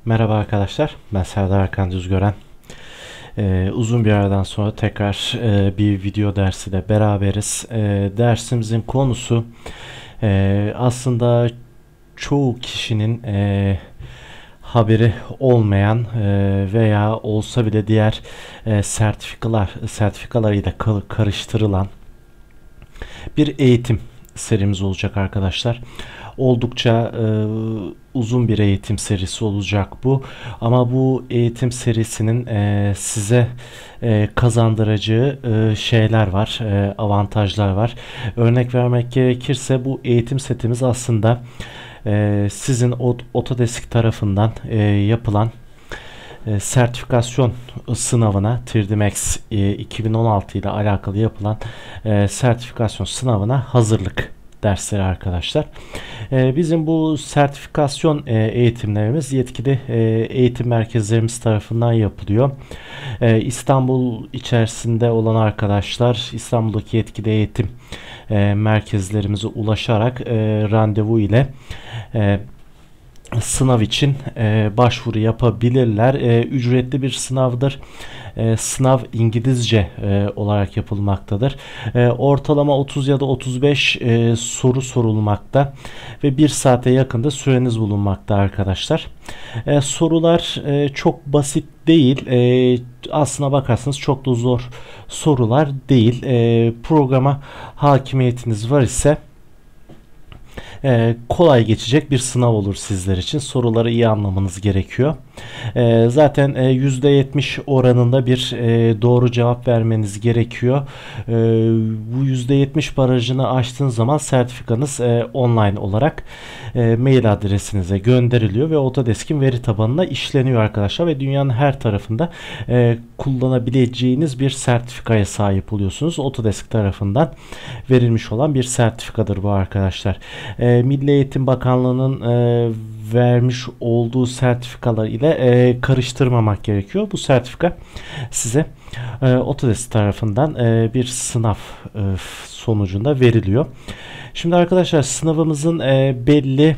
Merhaba arkadaşlar, ben Serdar Hakan Düzgören. Uzun bir aradan sonra tekrar bir video dersiyle beraberiz. Dersimizin konusu aslında çoğu kişinin haberi olmayan veya olsa bile diğer sertifikalarıyla karıştırılan bir eğitim serimiz olacak arkadaşlar. Oldukça uzun bir eğitim serisi olacak bu. Ama bu eğitim serisinin size kazandıracağı şeyler var, avantajlar var. Örnek vermek gerekirse bu eğitim setimiz aslında sizin Autodesk tarafından yapılan sertifikasyon sınavına 3D Max 2016 ile alakalı yapılan sertifikasyon sınavına hazırlık dersleri arkadaşlar. Bizim bu sertifikasyon eğitimlerimiz yetkili eğitim merkezlerimiz tarafından yapılıyor. İstanbul içerisinde olan arkadaşlar İstanbul'daki yetkili eğitim merkezlerimize ulaşarak randevu ile sınav için başvuru yapabilirler. Ücretli bir sınavdır. Sınav İngilizce olarak yapılmaktadır. Ortalama 30 ya da 35 soru sorulmakta ve 1 saate yakında süreniz bulunmakta arkadaşlar. Sorular çok basit değil. Aslına bakarsanız çok da zor sorular değil. Programa hakimiyetiniz var ise kolay geçecek bir sınav olur sizler için. Soruları iyi anlamanız gerekiyor. Zaten %70 oranında bir doğru cevap vermeniz gerekiyor. Bu %70 barajını aştığınız zaman sertifikanız online olarak mail adresinize gönderiliyor ve Autodesk'in veri tabanına işleniyor arkadaşlar ve dünyanın her tarafında kullanabileceğiniz bir sertifikaya sahip oluyorsunuz. Autodesk tarafından verilmiş olan bir sertifikadır bu arkadaşlar. Milli Eğitim Bakanlığı'nın vermiş olduğu sertifikalar ile karıştırmamak gerekiyor. Bu sertifika size Autodesk tarafından bir sınav sonucunda veriliyor. Şimdi arkadaşlar sınavımızın belli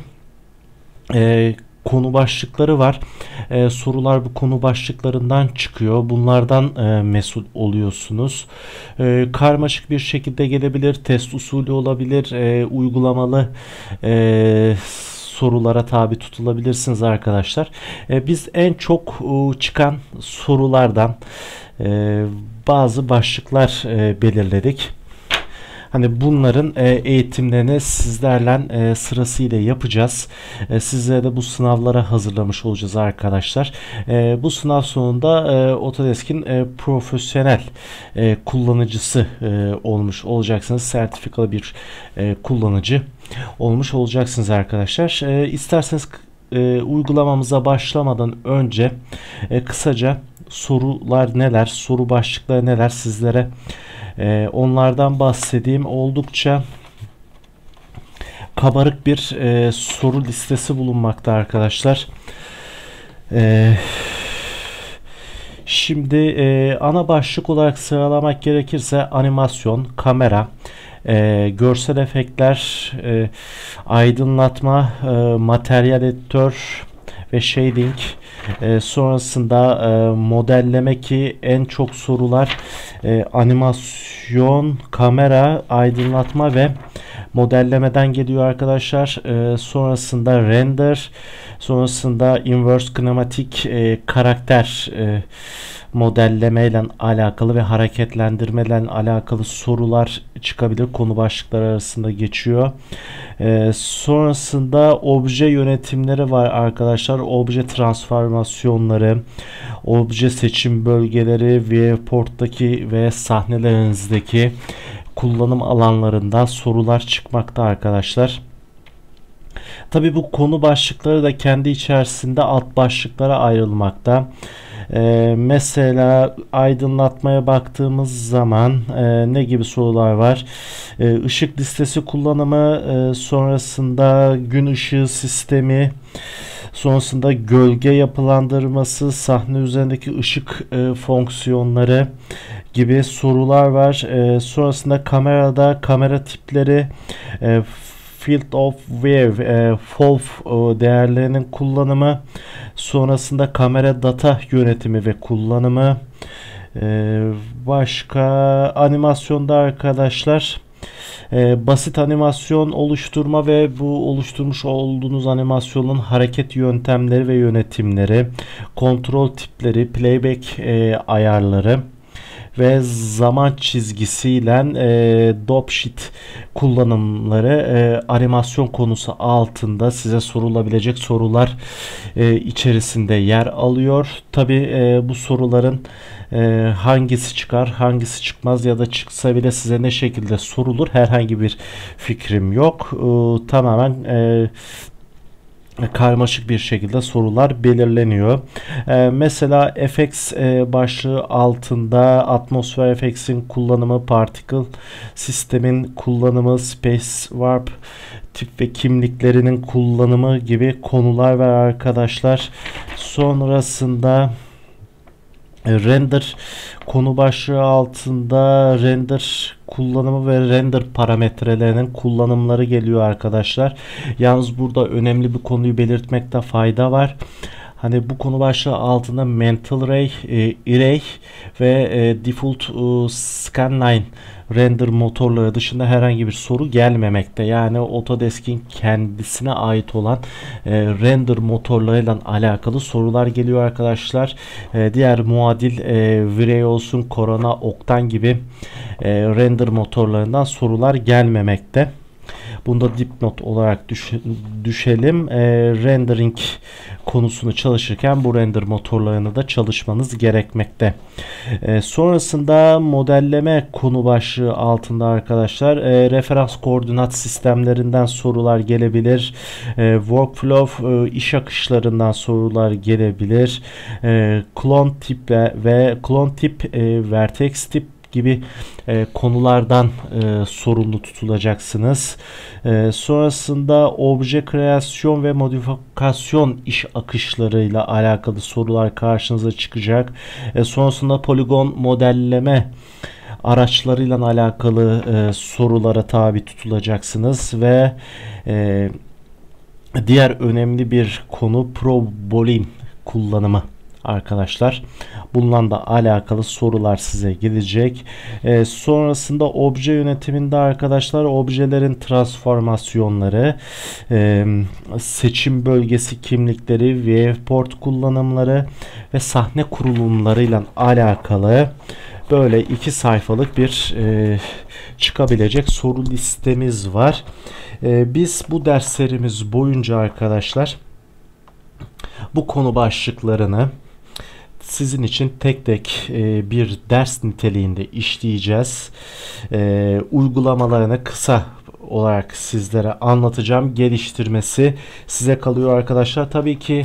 konu başlıkları var. Sorular bu konu başlıklarından çıkıyor. Bunlardan mesul oluyorsunuz. Karmaşık bir şekilde gelebilir. Test usulü olabilir. Uygulamalı sorulara tabi tutulabilirsiniz arkadaşlar. Biz en çok çıkan sorulardan bazı başlıklar belirledik. Hani bunların eğitimlerini sizlerle sırasıyla yapacağız. Sizlere de bu sınavlara hazırlamış olacağız arkadaşlar. Bu sınav sonunda Autodesk'in profesyonel kullanıcısı olmuş olacaksınız. Sertifikalı bir kullanıcı olmuş olacaksınız arkadaşlar. İsterseniz uygulamamıza başlamadan önce kısaca sorular neler, soru başlıkları neler sizlere onlardan bahsedeyim. Oldukça kabarık bir soru listesi bulunmakta arkadaşlar. Şimdi ana başlık olarak sıralamak gerekirse animasyon, kamera, görsel efektler, aydınlatma, materyal editör ve shading. Sonrasında modelleme ki en çok sorular animasyon, kamera, aydınlatma ve modellemeden geliyor arkadaşlar. Sonrasında render, sonrasında inverse kinematik karakter modelleme ile alakalı ve hareketlendirme ile alakalı sorular çıkabilir. Konu başlıkları arasında geçiyor. Sonrasında obje yönetimleri var arkadaşlar. Obje transformasyonları, obje seçim bölgeleri, viewport'taki ve sahnelerinizdeki kullanım alanlarında sorular çıkmakta arkadaşlar. Tabi bu konu başlıkları da kendi içerisinde alt başlıklara ayrılmakta. Mesela aydınlatmaya baktığımız zaman ne gibi sorular var? Işık listesi kullanımı, sonrasında gün ışığı sistemi, sonrasında gölge yapılandırması, sahne üzerindeki ışık fonksiyonları gibi sorular var. Sonrasında kamerada kamera tipleri, field of view, FOV değerlerinin kullanımı, sonrasında kamera data yönetimi ve kullanımı, başka animasyonda arkadaşlar basit animasyon oluşturma ve bu oluşturmuş olduğunuz animasyonun hareket yöntemleri ve yönetimleri, kontrol tipleri, playback ayarları ve zaman çizgisiyle dropsheet kullanımları animasyon konusu altında size sorulabilecek sorular içerisinde yer alıyor. Tabi bu soruların hangisi çıkar, hangisi çıkmaz ya da çıksa bile size ne şekilde sorulur herhangi bir fikrim yok. Tamamen karmaşık bir şekilde sorular belirleniyor. Mesela FX başlığı altında atmosfer FX'in kullanımı, particle sistemin kullanımı, space warp tip ve kimliklerinin kullanımı gibi konular var arkadaşlar. Sonrasında render konu başlığı altında render kullanımı ve render parametrelerinin kullanımları geliyor arkadaşlar. Yalnız burada önemli bir konuyu belirtmekte fayda var. Hani bu konu başlığı altında mental array, array ve default scanline render motorları dışında herhangi bir soru gelmemekte. Yani Autodesk'in kendisine ait olan render motorlarıyla alakalı sorular geliyor arkadaşlar. Diğer muadil V-Ray olsun, Corona, Octane gibi render motorlarından sorular gelmemekte. Bunda dipnot olarak düşelim. Rendering konusunu çalışırken bu render motorlarını da çalışmanız gerekmekte. Sonrasında modelleme konu başlığı altında arkadaşlar referans koordinat sistemlerinden sorular gelebilir. Workflow iş akışlarından sorular gelebilir. Klon tip ve klon tip, vertex tip gibi konulardan sorumlu tutulacaksınız. Sonrasında obje kreasyon ve modifikasyon iş akışlarıyla alakalı sorular karşınıza çıkacak. Sonrasında poligon modelleme araçlarıyla alakalı sorulara tabi tutulacaksınız ve diğer önemli bir konu ProBolin kullanımı arkadaşlar. Bununla da alakalı sorular size gelecek. Sonrasında obje yönetiminde arkadaşlar objelerin transformasyonları, seçim bölgesi kimlikleri, viewport kullanımları ve sahne kurulumlarıyla alakalı böyle 2 sayfalık bir çıkabilecek soru listemiz var. Biz bu derslerimiz boyunca arkadaşlar bu konu başlıklarını sizin için tek tek bir ders niteliğinde işleyeceğiz. Uygulamalarını kısa olarak sizlere anlatacağım. Geliştirmesi size kalıyor arkadaşlar. Tabii ki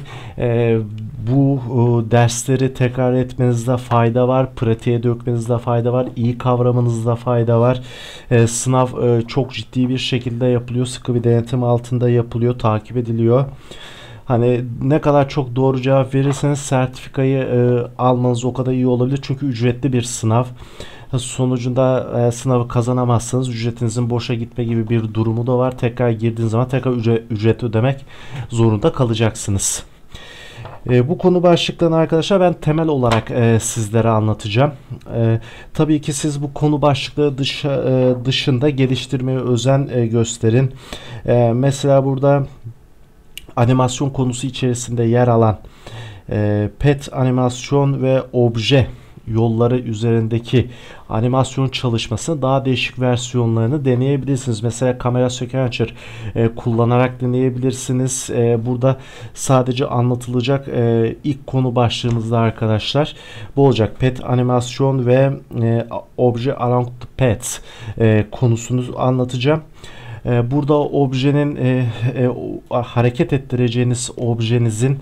bu dersleri tekrar etmenizde fayda var. Pratiğe dökmenizde fayda var. İyi kavramanızda fayda var. Sınav çok ciddi bir şekilde yapılıyor. Sıkı bir denetim altında yapılıyor. Takip ediliyor. Hani ne kadar çok doğru cevap verirseniz sertifikayı almanız o kadar iyi olabilir. Çünkü ücretli bir sınav. Sonucunda sınavı kazanamazsanız ücretinizin boşa gitme gibi bir durumu da var. Tekrar girdiğiniz zaman tekrar ücret ödemek zorunda kalacaksınız. Bu konu başlıklarını arkadaşlar ben temel olarak sizlere anlatacağım. Tabii ki siz bu konu başlıkları dışında geliştirmeye özen gösterin. Mesela burada animasyon konusu içerisinde yer alan pet animasyon ve obje yolları üzerindeki animasyon çalışmasını daha değişik versiyonlarını deneyebilirsiniz. Mesela kamera sequencer kullanarak deneyebilirsiniz. Burada sadece anlatılacak ilk konu başlığımızda arkadaşlar bu olacak. Pet animasyon ve obje around the pet konusunu anlatacağım. Burada objenin hareket ettireceğiniz objenizin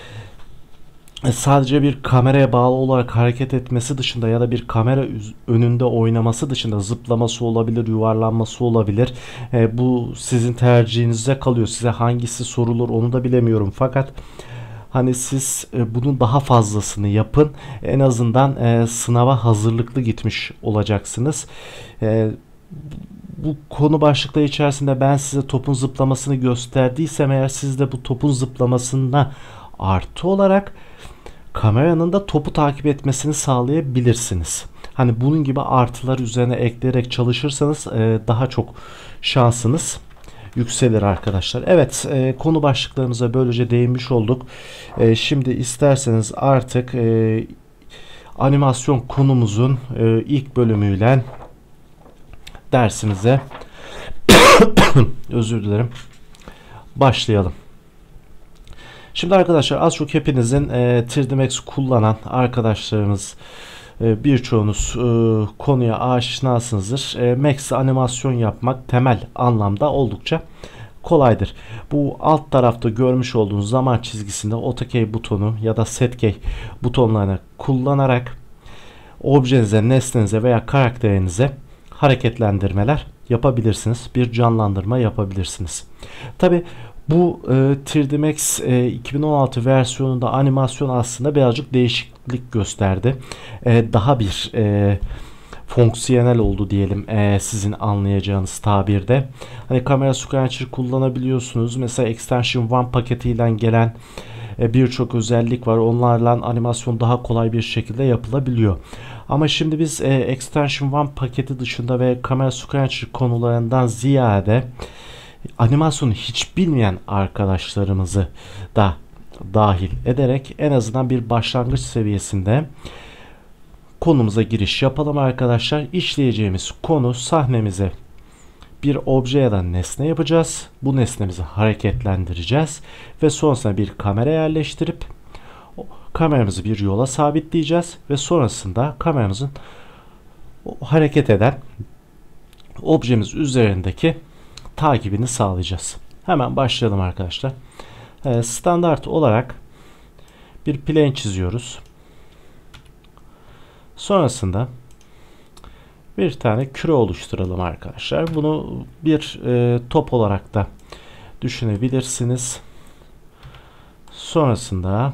sadece bir kameraya bağlı olarak hareket etmesi dışında ya da bir kamera önünde oynaması dışında zıplaması olabilir, yuvarlanması olabilir. Bu sizin tercihinize kalıyor. Size hangisi sorulur onu da bilemiyorum. Fakat hani siz bunun daha fazlasını yapın. En azından sınava hazırlıklı gitmiş olacaksınız. bu konu başlıkları içerisinde ben size topun zıplamasını gösterdiysem eğer, siz de bu topun zıplamasına artı olarak kameranın da topu takip etmesini sağlayabilirsiniz. Hani bunun gibi artılar üzerine ekleyerek çalışırsanız daha çok şansınız yükselir arkadaşlar. Evet, konu başlıklarımıza böylece değinmiş olduk. Şimdi isterseniz artık animasyon konumuzun ilk bölümüyle dersimize özür dilerim, başlayalım. Şimdi arkadaşlar, az çok hepinizin 3D Max kullanan arkadaşlarımız, birçoğunuz konuya aşinasınızdır. Max'te animasyon yapmak temel anlamda oldukça kolaydır. Bu alt tarafta görmüş olduğunuz zaman çizgisinde AutoKey butonu ya da SetKey butonlarını kullanarak objenize, nesnenize veya karakterinize hareketlendirmeler yapabilirsiniz. Bir canlandırma yapabilirsiniz. Tabi bu 3D Max 2016 versiyonunda animasyon aslında birazcık değişiklik gösterdi. Daha bir fonksiyonel oldu diyelim, sizin anlayacağınız tabirde. Hani kamera scratcher kullanabiliyorsunuz. Mesela Extension One paketiyle gelen birçok özellik var. Onlarla animasyon daha kolay bir şekilde yapılabiliyor. Ama şimdi biz Extension One paketi dışında ve kamera scratcher konularından ziyade animasyonu hiç bilmeyen arkadaşlarımızı da dahil ederek en azından bir başlangıç seviyesinde konumuza giriş yapalım arkadaşlar. İşleyeceğimiz konu, sahnemize bir obje ya da nesne yapacağız. Bu nesnemizi hareketlendireceğiz ve sonrasında bir kamera yerleştirip kameramızı bir yola sabitleyeceğiz ve sonrasında kameramızın hareket eden objemiz üzerindeki takibini sağlayacağız. Hemen başlayalım arkadaşlar. Standart olarak bir plane çiziyoruz. Sonrasında bir tane küre oluşturalım arkadaşlar. Bunu bir top olarak da düşünebilirsiniz. Sonrasında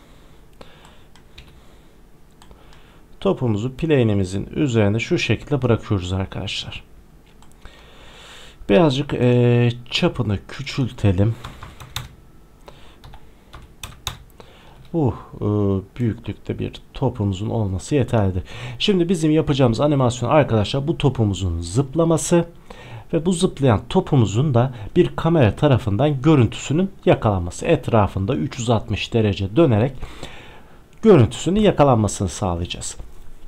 topumuzu plane'imizin üzerine şu şekilde bırakıyoruz arkadaşlar. Birazcık çapını küçültelim. Bu büyüklükte bir topumuzun olması yeterlidir. Şimdi bizim yapacağımız animasyon arkadaşlar, bu topumuzun zıplaması ve bu zıplayan topumuzun da bir kamera tarafından görüntüsünün yakalanması. Etrafında 360 derece dönerek görüntüsünün yakalanmasını sağlayacağız.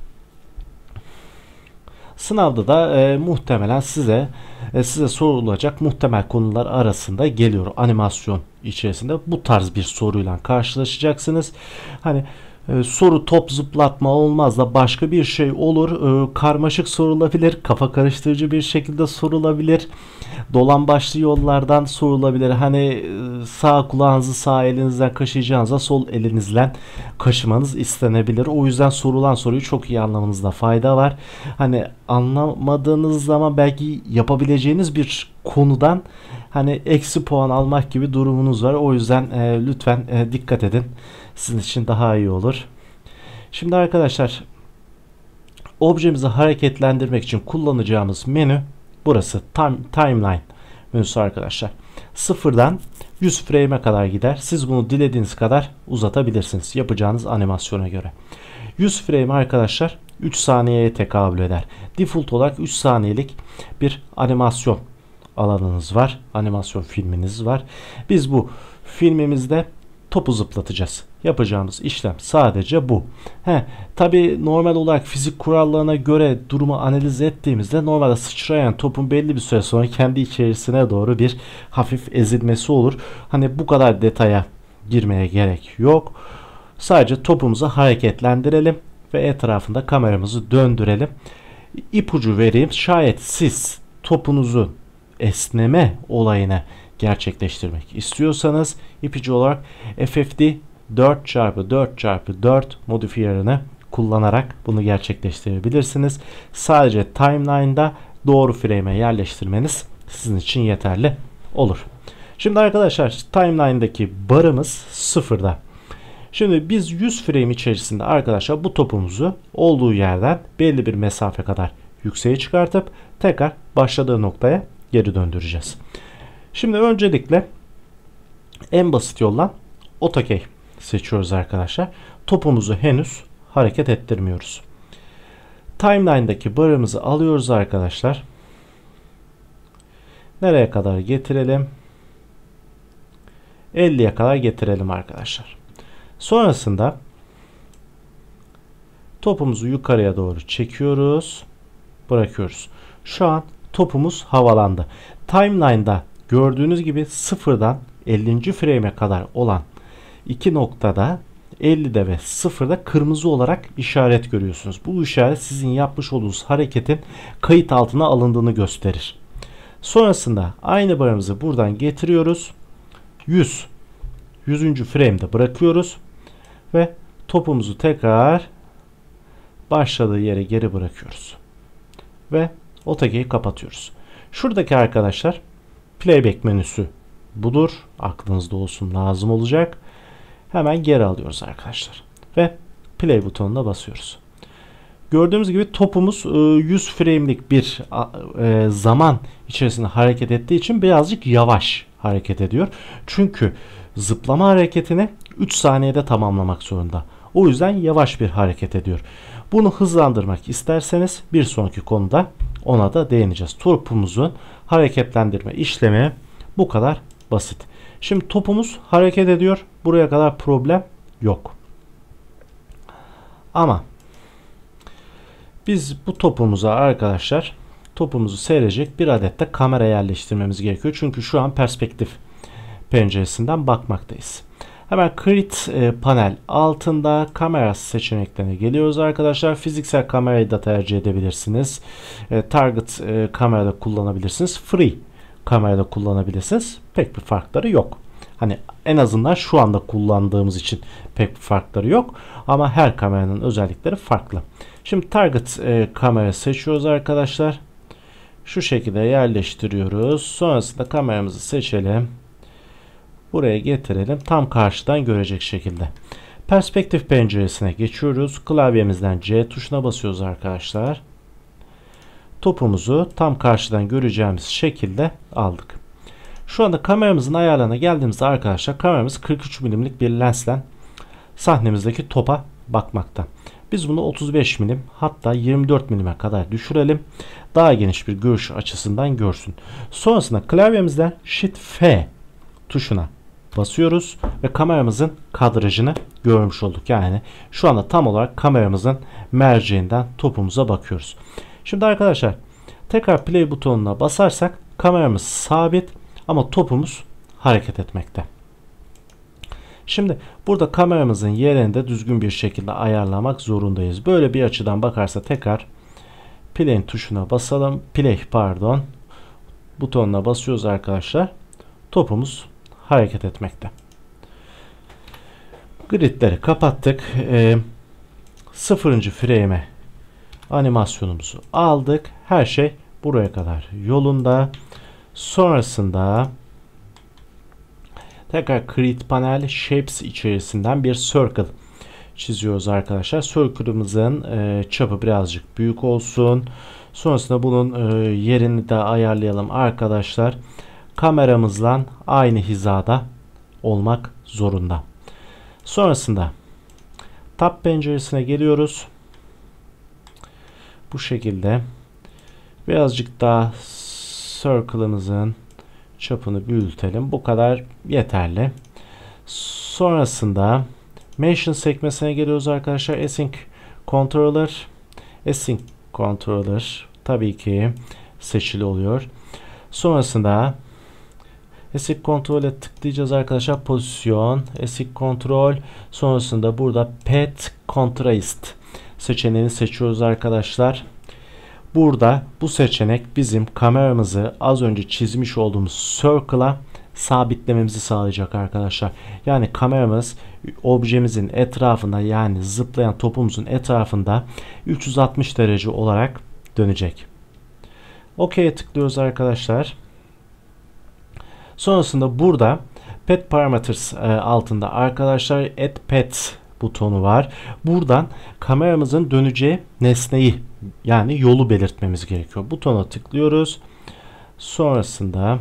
Sınavda da muhtemelen size sorulacak muhtemel konular arasında geliyor. Animasyon içerisinde bu tarz bir soruyla karşılaşacaksınız. Hani soru top zıplatma olmaz da başka bir şey olur. Karmaşık sorulabilir, kafa karıştırıcı bir şekilde sorulabilir. Dolambaçlı yollardan sorulabilir. Hani sağ kulağınızı sağ elinizden kaşıyacağınıza sol elinizle kaşımanız istenebilir. O yüzden sorulan soruyu çok iyi anlamanızda fayda var. Hani anlamadığınız zaman belki yapabileceğiniz bir konudan hani eksi puan almak gibi durumunuz var. O yüzden lütfen dikkat edin. Sizin için daha iyi olur. Şimdi arkadaşlar, objemizi hareketlendirmek için kullanacağımız menü burası. Timeline menüsü arkadaşlar. Sıfırdan 100 frame'e kadar gider. Siz bunu dilediğiniz kadar uzatabilirsiniz yapacağınız animasyona göre. 100 frame arkadaşlar 3 saniyeye tekabül eder. Default olarak 3 saniyelik bir animasyon alanınız var. Animasyon filminiz var. Biz bu filmimizde topu zıplatacağız. Yapacağımız işlem sadece bu. Tabi normal olarak fizik kurallarına göre durumu analiz ettiğimizde normalde sıçrayan topun belli bir süre sonra kendi içerisine doğru bir hafif ezilmesi olur. Hani bu kadar detaya girmeye gerek yok. Sadece topumuzu hareketlendirelim ve etrafında kameramızı döndürelim. İpucu vereyim. Şayet siz topunuzun esneme olayını gerçekleştirmek istiyorsanız ipucu olarak FFD 4x4x4 modifiyerini kullanarak bunu gerçekleştirebilirsiniz. Sadece timeline'da doğru frame'e yerleştirmeniz sizin için yeterli olur. Şimdi arkadaşlar, timeline'daki barımız sıfırda. Şimdi biz 100 frame içerisinde arkadaşlar bu topumuzu olduğu yerden belli bir mesafe kadar yükseğe çıkartıp tekrar başladığı noktaya geri döndüreceğiz. Şimdi öncelikle en basit yoldan AutoKey seçiyoruz arkadaşlar. Topumuzu henüz hareket ettirmiyoruz. Timeline'daki barımızı alıyoruz arkadaşlar. Nereye kadar getirelim? 50'ye kadar getirelim arkadaşlar. Sonrasında topumuzu yukarıya doğru çekiyoruz. Bırakıyoruz. Şu an topumuz havalandı. Timeline'da gördüğünüz gibi sıfırdan 50. frame'e kadar olan iki noktada 50'de ve 0'da kırmızı olarak işaret görüyorsunuz. Bu işaret sizin yapmış olduğunuz hareketin kayıt altına alındığını gösterir. Sonrasında aynı barımızı buradan getiriyoruz. 100. frame'de bırakıyoruz. Ve topumuzu tekrar başladığı yere geri bırakıyoruz. Ve AutoKey'i kapatıyoruz. Şuradaki arkadaşlar playback menüsü budur. Aklınızda olsun, lazım olacak. Hemen geri alıyoruz arkadaşlar. Ve play butonuna basıyoruz. Gördüğümüz gibi topumuz 100 frame'lik bir zaman içerisinde hareket ettiği için birazcık yavaş hareket ediyor. Çünkü zıplama hareketini 3 saniyede tamamlamak zorunda. O yüzden yavaş bir hareket ediyor. Bunu hızlandırmak isterseniz bir sonraki konuda ona da değineceğiz. Topumuzun hareketlendirme işlemi bu kadar basit. Şimdi topumuz hareket ediyor. Buraya kadar problem yok. Ama biz bu topumuza arkadaşlar, topumuzu seyredecek bir adet de kamera yerleştirmemiz gerekiyor. Çünkü şu an perspektif penceresinden bakmaktayız. Hemen Create panel altında kamera seçeneklerine geliyoruz arkadaşlar. Fiziksel kamerayı da tercih edebilirsiniz. Target kamerada kullanabilirsiniz. Free kamerada kullanabilirsiniz. Pek bir farkları yok. Hani en azından şu anda kullandığımız için pek bir farkları yok. Ama her kameranın özellikleri farklı. Şimdi target kamera seçiyoruz arkadaşlar. Şu şekilde yerleştiriyoruz. Sonrasında kameramızı seçelim. Buraya getirelim. Tam karşıdan görecek şekilde. Perspektif penceresine geçiyoruz. Klavyemizden C tuşuna basıyoruz arkadaşlar. Topumuzu tam karşıdan göreceğimiz şekilde aldık. Şu anda kameramızın ayarlarına geldiğimizde arkadaşlar kameramız 43 milimlik bir lensle sahnemizdeki topa bakmakta. Biz bunu 35 milim hatta 24 milime kadar düşürelim. Daha geniş bir görüş açısından görsün. Sonrasında klavyemizden Shift F tuşuna basıyoruz ve kameramızın kadrajını görmüş olduk. Yani şu anda tam olarak kameramızın merceğinden topumuza bakıyoruz. Şimdi arkadaşlar tekrar play butonuna basarsak kameramız sabit ama topumuz hareket etmekte. Şimdi burada kameramızın yerini de düzgün bir şekilde ayarlamak zorundayız. Böyle bir açıdan bakarsa tekrar play tuşuna basalım. Butonuna basıyoruz arkadaşlar. Topumuz hareket etmekte. Gridleri kapattık. 0. frame'e animasyonumuzu aldık. Her şey buraya kadar yolunda. Sonrasında tekrar Create Panel Shapes içerisinden bir circle çiziyoruz arkadaşlar. Circle'ımızın çapı birazcık büyük olsun. Sonrasında bunun yerini de ayarlayalım arkadaşlar. Kameramızla aynı hizada olmak zorunda. Sonrasında Tab penceresine geliyoruz. Bu şekilde birazcık daha circle'ımızın çapını büyütelim. Bu kadar yeterli. Sonrasında Motion sekmesine geliyoruz arkadaşlar. Async Controller tabii ki seçili oluyor. Sonrasında Async Control'e tıklayacağız arkadaşlar. Pozisyon, Async Control. Sonrasında burada Pet Contrast seçeneğini seçiyoruz arkadaşlar. Burada bu seçenek bizim kameramızı az önce çizmiş olduğumuz circle'a sabitlememizi sağlayacak arkadaşlar. Yani kameramız objemizin etrafında, yani zıplayan topumuzun etrafında 360 derece olarak dönecek. OK'ye tıklıyoruz arkadaşlar. Sonrasında burada Pet Parameters altında arkadaşlar Add Pet butonu var. Buradan kameramızın döneceği nesneyi Yani yolu belirtmemiz gerekiyor. Butona tıklıyoruz. Sonrasında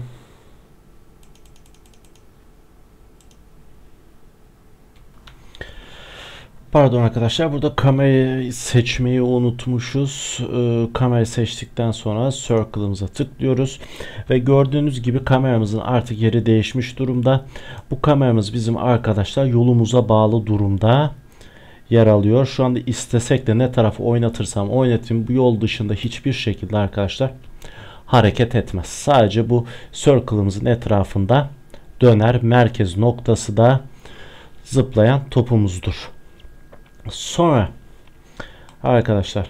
pardon arkadaşlar, burada kamerayı seçmeyi unutmuşuz. Kamerayı seçtikten sonra Circle'ımıza tıklıyoruz. Ve gördüğünüz gibi kameramızın artık yeri değişmiş durumda. Bu kameramız bizim arkadaşlar yolumuza bağlı durumda yer alıyor. Şu anda istesek de ne tarafı oynatırsam oynatayım bu yol dışında hiçbir şekilde arkadaşlar hareket etmez. Sadece bu Circle'ımızın etrafında döner. Merkez noktası da zıplayan topumuzdur. Sonra arkadaşlar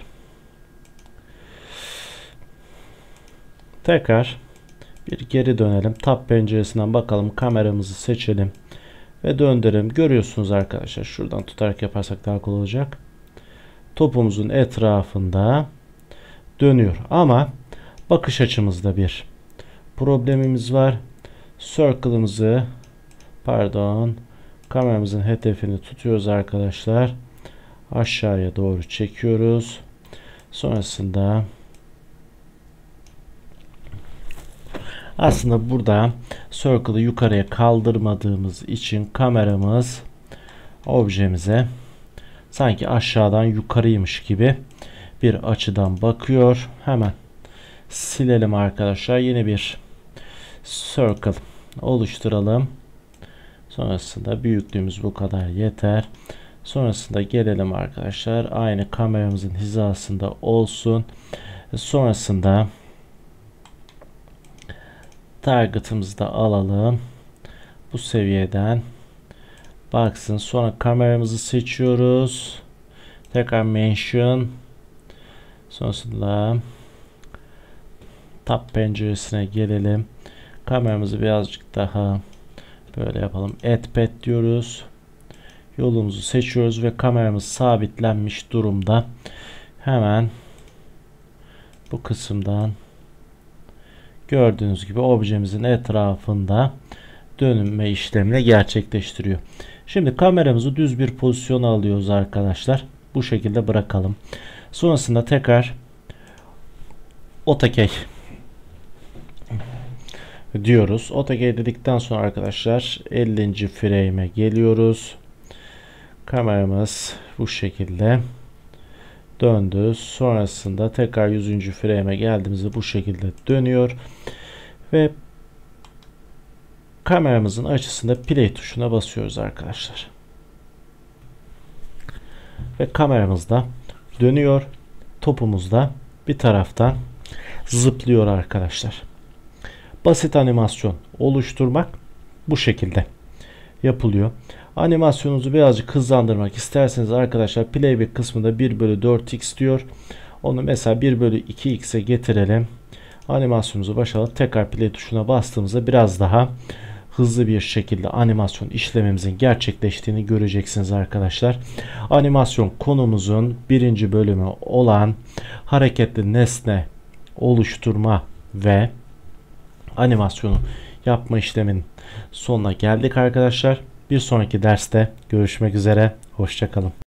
tekrar bir geri dönelim. Tab penceresinden bakalım, kameramızı seçelim ve döndürelim. Görüyorsunuz arkadaşlar, şuradan tutarak yaparsak daha kolay olacak. Topumuzun etrafında dönüyor ama bakış açımızda bir problemimiz var. Circle'ımızı kameramızın hedefini tutuyoruz arkadaşlar. Aşağıya doğru çekiyoruz. Sonrasında aslında burada Circle'ı yukarıya kaldırmadığımız için kameramız objemize sanki aşağıdan yukarıymış gibi bir açıdan bakıyor. Hemen silelim arkadaşlar. Yeni bir Circle oluşturalım. Sonrasında büyüklüğümüz bu kadar yeter. Sonrasında gelelim arkadaşlar. Aynı kameramızın hizasında olsun. Sonrasında target'ımızı da alalım. Bu seviyeden baksın. Sonra kameramızı seçiyoruz. Tekrar mention. Sonrasında tab penceresine gelelim. Kameramızı birazcık daha böyle yapalım. Add pad diyoruz. Yolumuzu seçiyoruz ve kameramız sabitlenmiş durumda. Hemen bu kısımdan gördüğünüz gibi objemizin etrafında dönme işlemini gerçekleştiriyor. Şimdi kameramızı düz bir pozisyona alıyoruz arkadaşlar. Bu şekilde bırakalım. Sonrasında tekrar AutoKey diyoruz. AutoKey dedikten sonra arkadaşlar 50. frame'e geliyoruz. Kameramız bu şekilde döndü. Sonrasında tekrar 100. frame'e geldiğimizde bu şekilde dönüyor. Ve kameramızın açısında play tuşuna basıyoruz arkadaşlar. Ve kameramız da dönüyor. Topumuz da bir taraftan zıplıyor arkadaşlar. Basit animasyon oluşturmak bu şekilde yapılıyor. Animasyonunuzu birazcık hızlandırmak isterseniz arkadaşlar playback kısmında 1/4x diyor. Onu mesela 1/2x'e getirelim. Animasyonumuzu başlatıp tekrar play tuşuna bastığımızda biraz daha hızlı bir şekilde animasyon işlememizin gerçekleştiğini göreceksiniz arkadaşlar. Animasyon konumuzun 1. bölümü olan hareketli nesne oluşturma ve animasyonu yapma işleminin sonuna geldik arkadaşlar. Bir sonraki derste görüşmek üzere. Hoşça kalın.